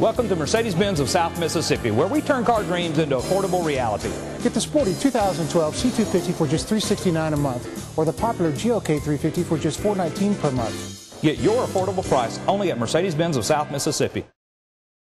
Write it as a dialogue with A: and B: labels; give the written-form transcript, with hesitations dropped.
A: Welcome to Mercedes-Benz of South Mississippi, where we turn car dreams into affordable reality.
B: Get the sporty 2012 C250 for just $369 a month, or the popular GLK 350 for just $419 per month.
A: Get your affordable price only at Mercedes-Benz of South Mississippi.